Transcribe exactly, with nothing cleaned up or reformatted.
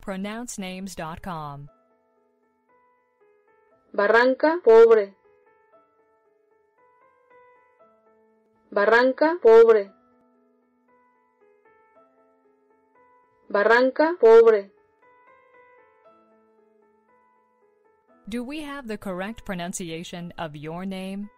pronounce names dot com. Barranca Pobre. Barranca Pobre. Barranca Pobre. Do we have the correct pronunciation of your name?